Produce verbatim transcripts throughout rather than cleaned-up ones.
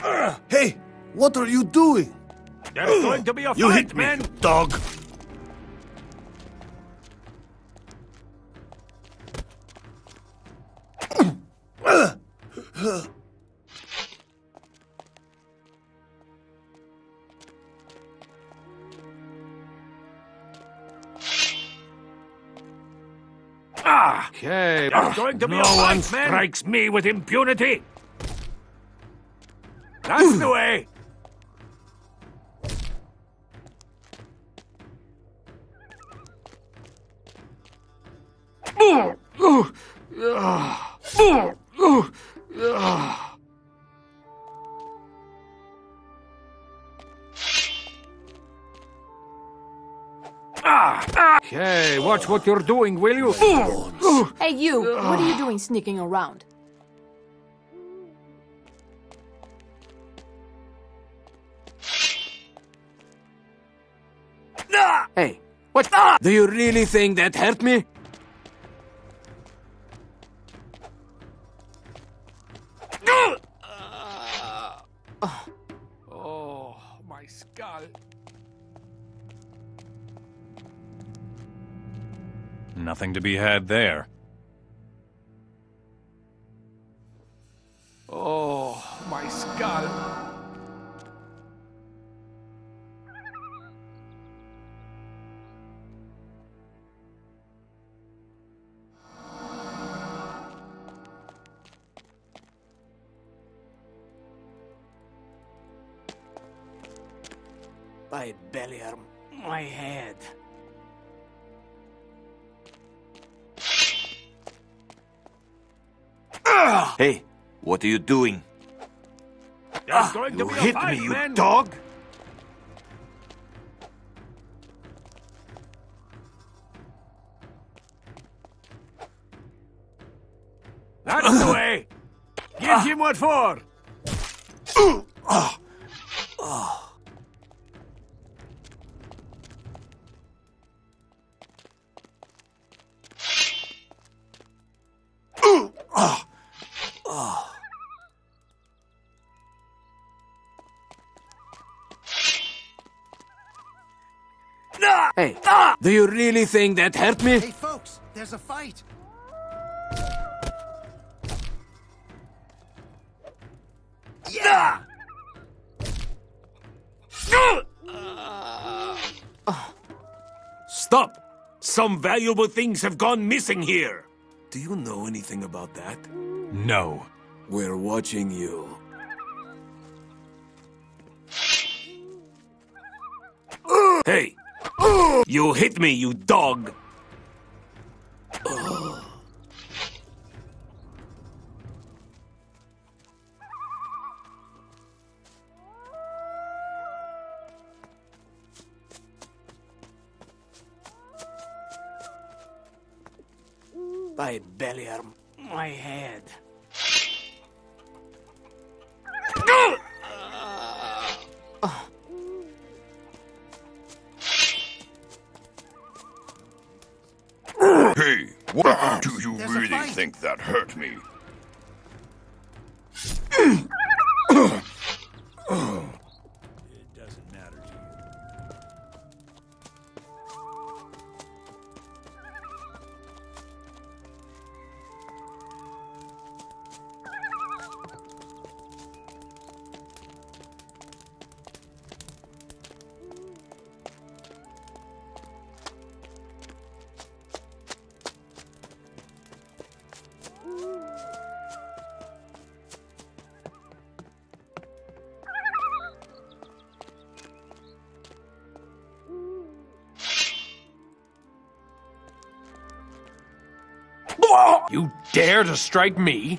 Hey, what are you doing? There's going to be a You fight, hit me, man! you dog! Ah! Okay, there's going to be no a fight, one man! strikes me with impunity. That's the way! Okay, watch what you're doing, will you? Hey, you! What are you doing sneaking around? Hey, what? Do you really think that hurt me? Oh, my skull. Nothing to be had there. Oh, my skull. My belly, my head. Hey, what are you doing? There's going to You be a hit fight, me, you man! dog! That's the way! Give him what for! Hey, do you really think that hurt me? Hey, folks, there's a fight. Yeah! Stop! Some valuable things have gone missing here. Do you know anything about that? No. We're watching you. Hey! You hit me, you dog! My belly, my head. Hey, what do you There's a really fight. think that hurt me? It doesn't matter to you. You dare to strike me?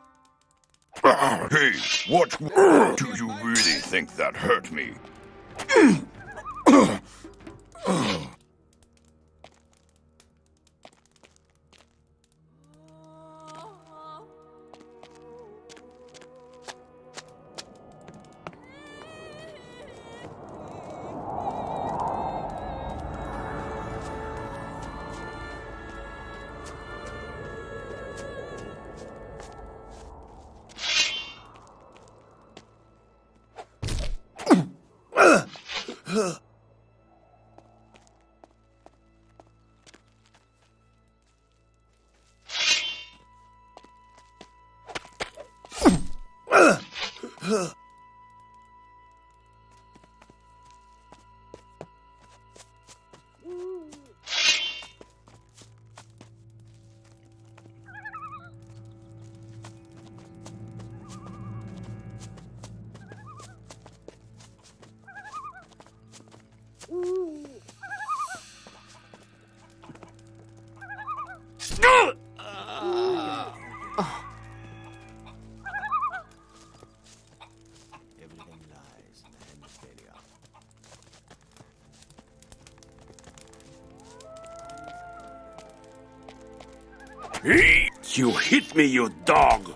Hey, what do you really think that hurt me? You hit me, you dog!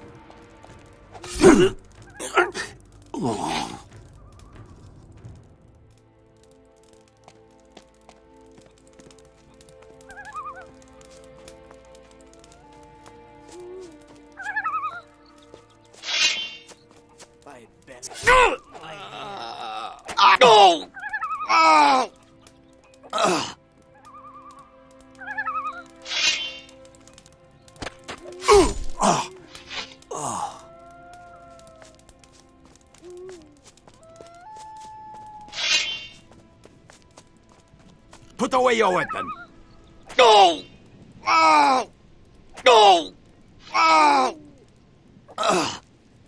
Put away your weapon. No! Oh! No! Oh! Ugh.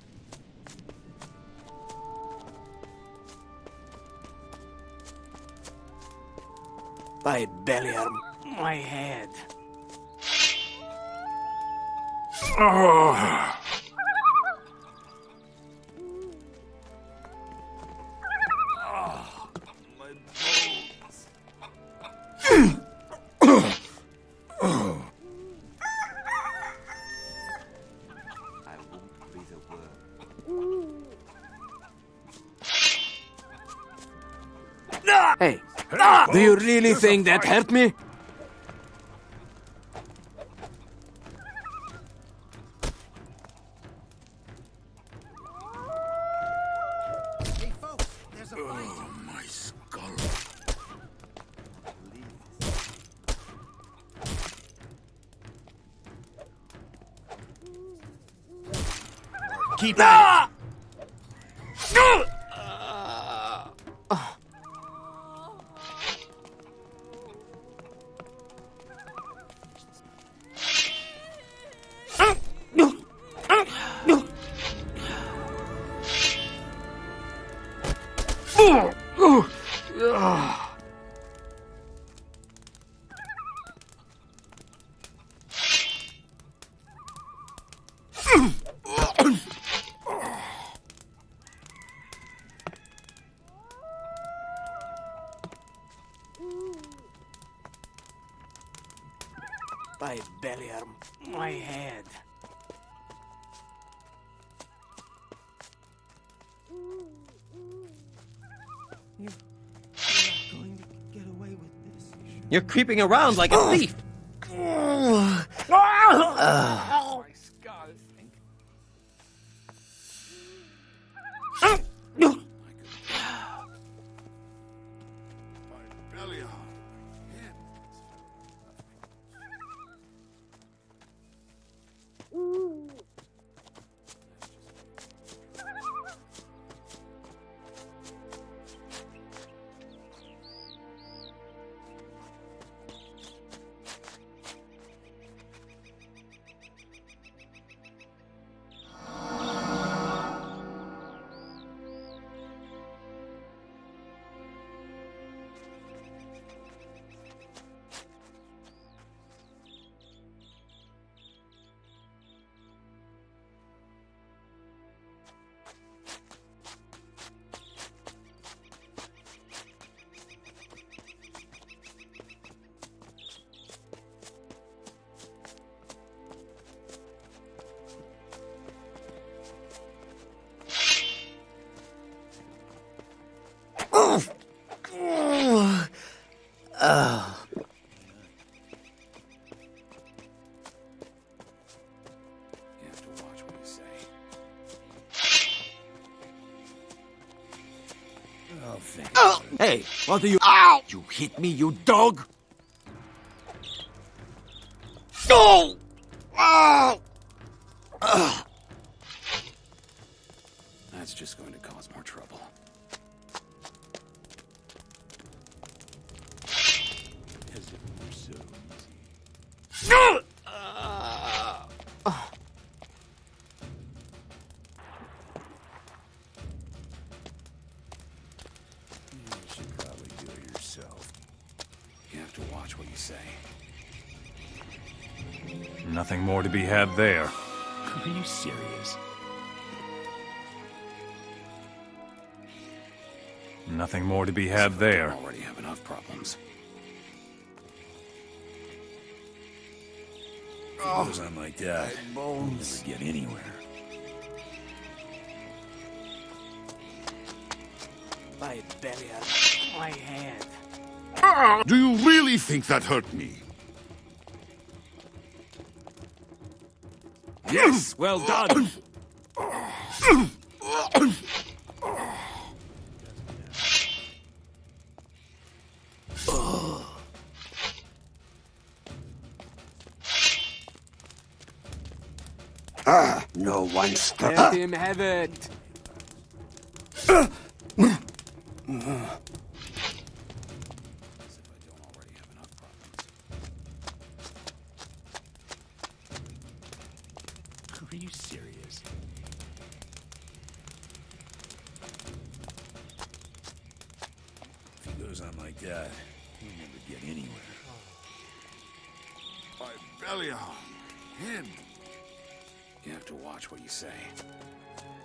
By Beliar, my head. Oh. Hey, do you really think that hurt me? Hey, folks, there's a fight. Oh, my skull. Keep at it. By Beliar, my head. You're creeping around like a thief. think. Oh! Hey, what are you... Ow! You hit me, you dog! No! Ow! Ugh. That's just going to cause more trouble. As if it were so easy. No! Uh, uh. You should probably do it yourself. You have to watch what you say. Nothing more to be had there. Are you serious? Nothing more to be had there. I already have enough problems. If it goes on like that, we'll never get anywhere. My belly, my hand. Do you really think that hurt me? Yes, well done. Ah, no one stop. Let him have it. Are you serious? If he goes on like that, we'll never get anywhere. My belly, head. You have to watch what you say.